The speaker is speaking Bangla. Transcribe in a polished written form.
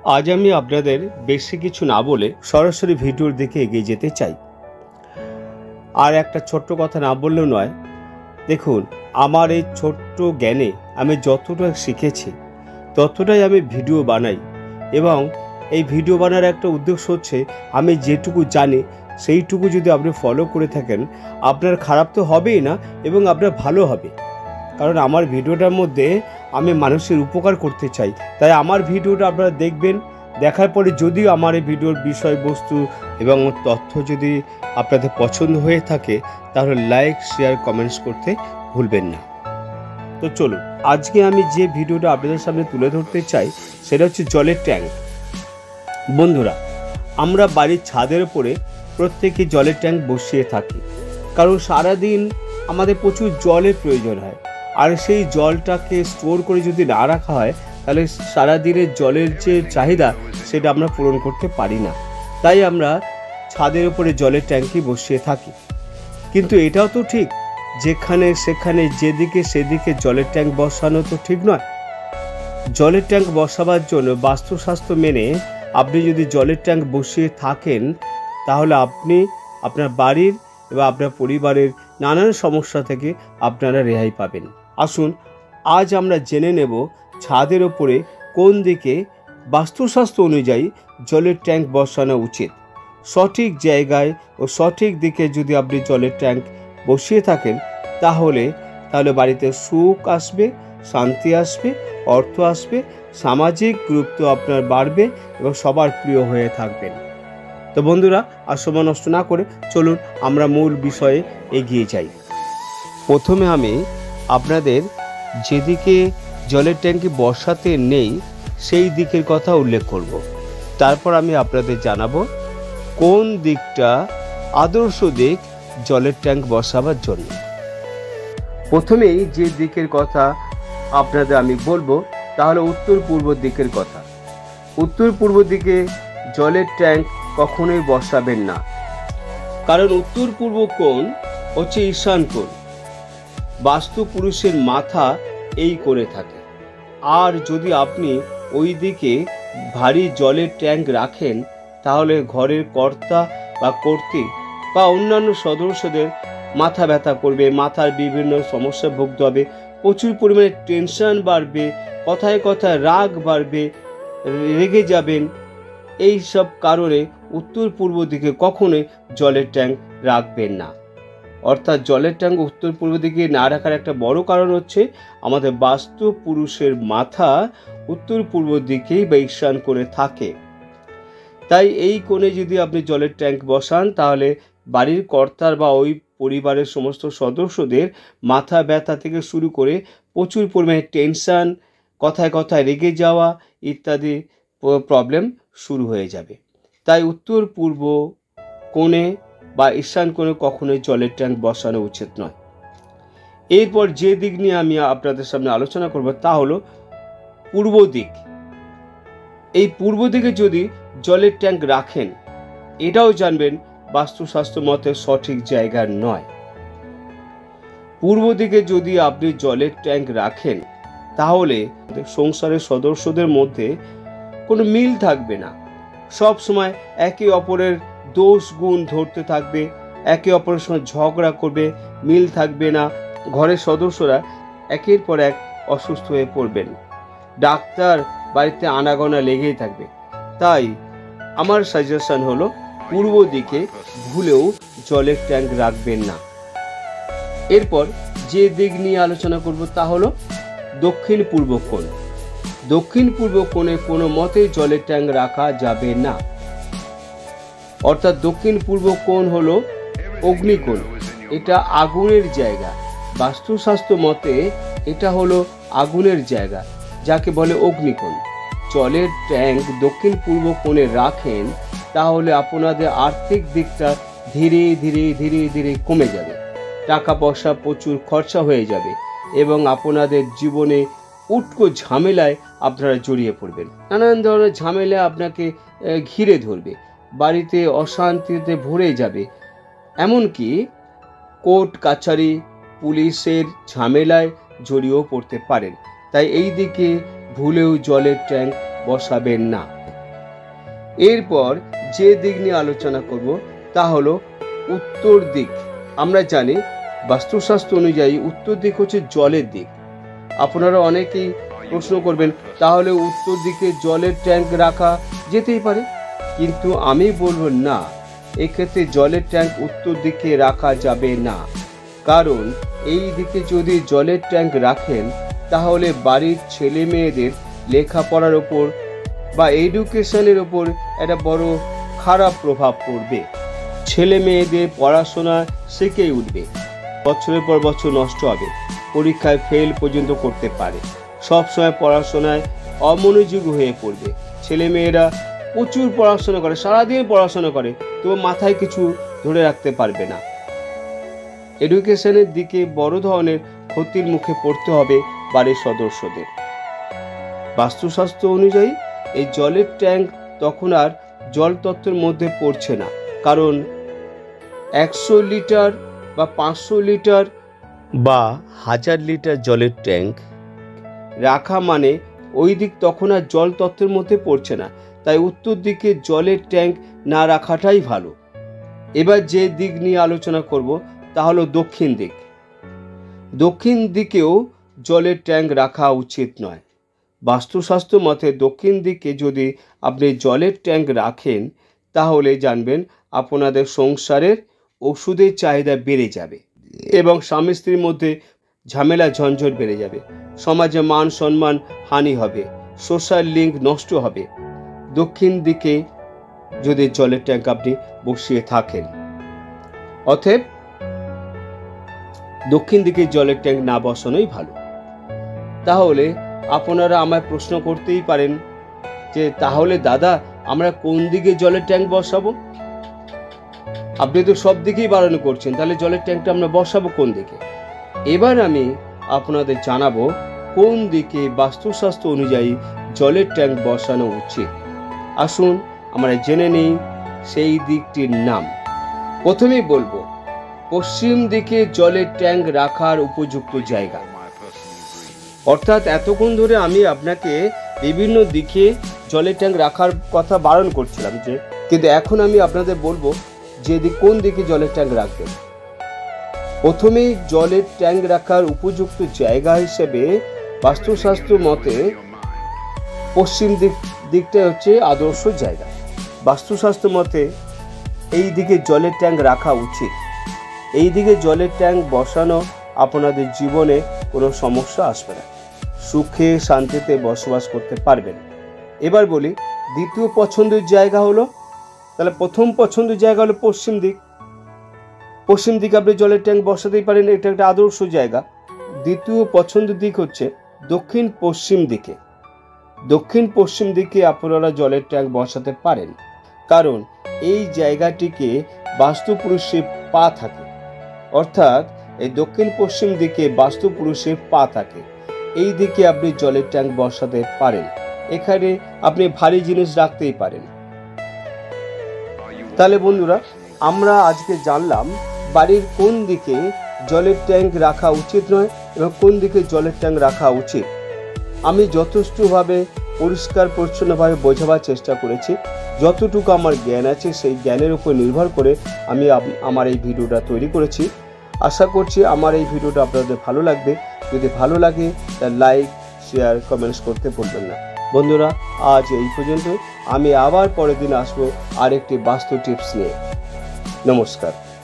আজ আমি আপনাদের বেশি কিছু না বলে সরাসরি ভিডিওর দিকে এগিয়ে যেতে চাই। আর একটা ছোট্ট কথা না বললেও নয়। দেখুন, আমার এই ছোট্ট জ্ঞানে আমি যতটা শিখেছি ততটাই আমি ভিডিও বানাই, এবং এই ভিডিও বানার একটা উদ্দেশ্য হচ্ছে আমি যেটুকু জানি সেইটুকু যদি আপনি ফলো করে থাকেন আপনার খারাপ তো হবেই না, এবং আপনার ভালো হবে। কারণ আমার ভিডিওটার মধ্যে আমি মানুষের উপকার করতে চাই, তাই আমার ভিডিওটা আপনারা দেখবেন। দেখার পরে যদি আমার এই ভিডিওর বিষয়বস্তু এবং তথ্য যদি আপনাদের পছন্দ হয়ে থাকে তাহলে লাইক, শেয়ার, কমেন্টস করতে ভুলবেন না। তো চলুন, আজকে আমি যে ভিডিওটা আপনাদের সামনে তুলে ধরতে চাই সেটা হচ্ছে জলের ট্যাঙ্ক। বন্ধুরা, আমরা বাড়ির ছাদের উপরে প্রত্যেকে জলের ট্যাঙ্ক বসিয়ে থাকি, কারণ সারাদিন আমাদের প্রচুর জলের প্রয়োজন হয়। আর সেই জলটাকে স্টোর করে যদি না রাখা হয় তাহলে সারাদিনের জলের যে চাহিদা সেটা আমরা পূরণ করতে পারি না। তাই আমরা ছাদের উপরে জলের ট্যাঙ্কি বসিয়ে থাকি। কিন্তু এটাও তো ঠিক, যেখানে সেখানে যেদিকে সেদিকে জলের ট্যাঙ্ক বসানো তো ঠিক নয়। জলের ট্যাঙ্ক বসাবার জন্য বাস্তুশাস্ত্র মেনে আপনি যদি জলের ট্যাঙ্ক বসিয়ে থাকেন তাহলে আপনি আপনার বাড়ির এবং আপনার পরিবারের নানান সমস্যা থেকে আপনারা রেহাই পাবেন। আসুন আজ আমরা জেনে নেব ছাদের ওপরে কোন দিকে বাস্তুশাস্ত্র অনুযায়ী জলের ট্যাঙ্ক বসানো উচিত। সঠিক জায়গায় ও সঠিক দিকে যদি আপনি জলের ট্যাঙ্ক বসিয়ে থাকেন তাহলে বাড়িতে সুখ আসবে, শান্তি আসবে, অর্থ আসবে, সামাজিক গুরুত্ব আপনার বাড়বে এবং সবার প্রিয় হয়ে থাকবেন। তো বন্ধুরা, আর সময় নষ্ট না করে চলুন আমরা মূল বিষয়ে এগিয়ে যাই। প্রথমে আমি আপনাদের যেদিকে জলের ট্যাঙ্কি বসাতে নেই সেই দিকের কথা উল্লেখ করব। তারপর আমি আপনাদের জানাবো কোন দিকটা আদর্শ দিক জলের ট্যাঙ্ক বসাবার জন্য। প্রথমেই যে দিকের কথা আপনাদের আমি বলবো তাহলে উত্তর পূর্ব দিকের কথা। উত্তর পূর্ব দিকে জলের ট্যাঙ্ক কখনোই বসাবেন না, কারণ উত্তর পূর্ব কোণ হচ্ছে ঈশান কোণ। বাস্তু পুরুষের মাথা এই করে থাকে। আর যদি আপনি ওই দিকে ভারী জলের ট্যাঙ্ক রাখেন তাহলে ঘরের কর্তা বা কর্ত্রী বা অন্যান্য সদস্যদের মাথা ব্যথা করবে, মাথার বিভিন্ন সমস্যা ভুগতে হবে, প্রচুর পরিমাণে টেনশন বাড়বে, কথায় কথায় রাগ বাড়বে, রেগে যাবেন। এই সব কারণে উত্তর পূর্ব দিকে কখনোই জলের ট্যাঙ্ক রাখবেন না। অর্থাৎ জলের ট্যাঙ্ক উত্তর পূর্ব দিকে না রাখার একটা বড় কারণ হচ্ছে আমাদের বাস্তু পুরুষের মাথা উত্তর পূর্ব দিকেই বা ঈশান করে থাকে। তাই এই কোণে যদি আপনি জলের ট্যাঙ্ক বসান তাহলে বাড়ির কর্তার বা ওই পরিবারের সমস্ত সদস্যদের মাথা ব্যথা থেকে শুরু করে প্রচুর পরিমাণে টেনশন, কথায় কথায় রেগে যাওয়া ইত্যাদি প্রবলেম শুরু হয়ে যাবে। তাই উত্তর পূর্ব কোণে বা ঈশান কোণে কখনোই জলের ট্যাঙ্ক বসানো উচিত নয়। এরপর যে দিক নিয়ে আমি আপনাদের সামনে আলোচনা করব তা হলো পূর্ব দিক। এই পূর্ব দিকে যদি জলের ট্যাঙ্ক রাখেন এটাও জানবেন বাস্তুশাস্ত্র মতে সঠিক জায়গা নয়। পূর্ব দিকে যদি আপনি জলের ট্যাঙ্ক রাখেন তাহলে সংসারের সদস্যদের মধ্যে কোনো মিল থাকবে না। সব সময় একে অপরের দোষ গুণ ধরতে থাকবে, একে অপরের সঙ্গে ঝগড়া করবে, মিল থাকবে না। ঘরের সদস্যরা একের পর এক অসুস্থ হয়ে পড়বেন, ডাক্তার বাড়িতে আনাগোনা লেগেই থাকবে। তাই আমার সাজেশন হলো পূর্ব দিকে ভুলেও জলের ট্যাঙ্ক রাখবেন না। এরপর যে দিক নিয়ে আলোচনা করব তা হলো দক্ষিণ পূর্ব কোণ। দক্ষিণ পূর্ব কোণে কোনো মতেই জলের ট্যাঙ্ক রাখা যাবে না। অর্থাৎ দক্ষিণ পূর্ব কোণ হলো অগ্নিকোণ। এটা আগুনের জায়গা। বাস্তুশাস্ত্র মতে এটা হলো আগুনের জায়গা, যাকে বলে অগ্নিকোণ। জলের ট্যাঙ্ক দক্ষিণ পূর্ব কোণে রাখেন তাহলে আপনাদের আর্থিক দিকটা ধীরে ধীরে ধীরে ধীরে কমে যাবে, টাকা পয়সা প্রচুর খরচা হয়ে যাবে এবং আপনাদের জীবনে উটকো ঝামেলায় আপনারা জড়িয়ে পড়বেন। নানান ধরনের ঝামেলা আপনাকে ঘিরে ধরবে, বাড়িতে অশান্তিতে ভরে যাবে, এমনকি কোর্ট কাছারি পুলিশের ঝামেলায় জড়িয়েও পড়তে পারেন। তাই এই দিকে ভুলেও জলের ট্যাঙ্ক বসাবেন না। এরপর যে দিক নিয়ে আলোচনা করব তা হলো উত্তর দিক। আমরা জানি বাস্তুশাস্ত্র অনুযায়ী উত্তর দিক হচ্ছে জলের দিক। আপনারা অনেকেই প্রশ্ন করবেন, তাহলে উত্তর দিকে জলের ট্যাঙ্ক রাখা যেতেই পারে, কিন্তু আমি বলবো না, এক্ষেত্রে জলের ট্যাঙ্ক উত্তর দিকে রাখা যাবে না। কারণ এই দিকে যদি জলের ট্যাঙ্ক রাখেন তাহলে বাড়ির ছেলে মেয়েদের লেখাপড়ার ওপর বা এডুকেশনের ওপর একটা বড় খারাপ প্রভাব পড়বে। ছেলে মেয়েদের পড়াশোনা শিখেই উঠবে, বছরের পর বছর নষ্ট হবে, পরীক্ষায় ফেল পর্যন্ত করতে পারে, সবসময় পড়াশোনায় অমনোযোগী হয়ে পড়বে। ছেলে মেয়েরা প্রচুর পড়াশোনা করে, সারাদিন পড়াশোনা করে, তবু মাথায় কিছু ধরে রাখতে পারবে না। এডুকেশনের দিকে বড় ধরনের ক্ষতির মুখে পড়তে হবে বাড়ির সদস্যদের। বাস্তুশাস্ত্র অনুযায়ী এই জলের ট্যাঙ্ক তখন আর জল তত্ত্বের মধ্যে পড়ছে না, কারণ 100 লিটার বা 500 লিটার বা 1000 লিটার জলের ট্যাঙ্ক রাখা মানে ওই দিক তখন আর জল তত্ত্বের মধ্যে পড়ছে না। তাই উত্তর দিকে জলের ট্যাঙ্ক না রাখাটাই ভালো। এবার যে দিক নিয়ে আলোচনা করব তা হলো দক্ষিণ দিক। দক্ষিণ দিকেও জলের ট্যাঙ্ক রাখা উচিত নয়। বাস্তুশাস্ত্র মতে দক্ষিণ দিকে যদি আপনি জলের ট্যাঙ্ক রাখেন তাহলে জানবেন আপনাদের সংসারের ওষুধের চাহিদা বেড়ে যাবে এবং স্বামী স্ত্রীর মধ্যে ঝামেলা ঝঞ্ঝট বেড়ে যাবে, সমাজে মান সম্মান হানি হবে, সোশ্যাল লিঙ্ক নষ্ট হবে দক্ষিণ দিকে যদি জলের ট্যাঙ্ক আপনি বসিয়ে থাকেন। অতএব দক্ষিণ দিকে জলের ট্যাঙ্ক না বসানোই ভালো। তাহলে আপনারা আমায় প্রশ্ন করতেই পারেন যে তাহলে দাদা আমরা কোন দিকে জলের ট্যাঙ্ক বসাবো? আপনি তো সব দিকেই বারণ করছেন, তাহলে জলের ট্যাঙ্কটা আমরা বসাবো কোন দিকে? এবার আমি আপনাদের জানাবো কোন দিকে বাস্তুশাস্ত্র অনুযায়ী জলের ট্যাঙ্ক বসানো উচিত। আসুন আমরা জেনে নিই সেই দিকটির নাম। প্রথমেই বলবো পশ্চিম দিকে জলের ট্যাঙ্ক রাখার উপযুক্ত জায়গা। অর্থাৎ এতক্ষণ ধরে আমি আপনাকে বিভিন্ন দিকে জলের ট্যাঙ্ক রাখার কথা বারণ করছিলাম, কিন্তু এখন আমি আপনাদের বলবো যে কোন দিকে জলের ট্যাঙ্ক রাখবেন। প্রথমেই জলের ট্যাঙ্ক রাখার উপযুক্ত জায়গা হিসেবে বাস্তুশাস্ত্র মতে পশ্চিম দিকটাই হচ্ছে আদর্শ জায়গা। বাস্তুশাস্ত্র মতে এই দিকে জলের ট্যাঙ্ক রাখা উচিত। এই দিকে জলের ট্যাঙ্ক বসানো আপনাদের জীবনে কোনো সমস্যা আসবে না, সুখে শান্তিতে বসবাস করতে পারবেন। এবার বলি দ্বিতীয় পছন্দের জায়গা হলো, তাহলে প্রথম পছন্দের জায়গা হলো পশ্চিম দিক। পশ্চিম দিকে আপনি জলের ট্যাঙ্ক বসাতেই পারেন, এটা একটা আদর্শ জায়গা। দ্বিতীয় পছন্দের দিক হচ্ছে দক্ষিণ পশ্চিম দিকে। দক্ষিণ পশ্চিম দিকে আপনারা জলের ট্যাঙ্ক বসাতে পারেন, কারণ এই জায়গাটিকে বাস্তুপুরুষের পা থাকে। অর্থাৎ এই দক্ষিণ পশ্চিম দিকে বাস্তুপুরুষের পা থাকে, এই দিকে আপনি জলের ট্যাঙ্ক বসাতে পারেন। এখানে আপনি ভারী জিনিস রাখতেই পারেন। তাহলে বন্ধুরা, আমরা আজকে জানলাম বাড়ির কোন দিকে জলের ট্যাঙ্ক রাখা উচিত নয় এবং কোন দিকে জলের ট্যাঙ্ক রাখা উচিত। আমি যথেষ্টভাবে পরিষ্কার পরিচ্ছন্নভাবে বোঝাবার চেষ্টা করেছি। যতটুকু আমার জ্ঞান আছে সেই জ্ঞানের উপর নির্ভর করে আমি আমার এই ভিডিওটা তৈরি করেছি। আশা করছি আমার এই ভিডিওটা আপনাদের ভালো লাগবে। যদি ভালো লাগে তাহলে লাইক, শেয়ার, কমেন্টস করতে ভুলবেন না। বন্ধুরা, আজ এই পর্যন্ত। আমি আবার পরের দিন আসবো আরেকটি বাস্তু টিপস নিয়ে। নমস্কার।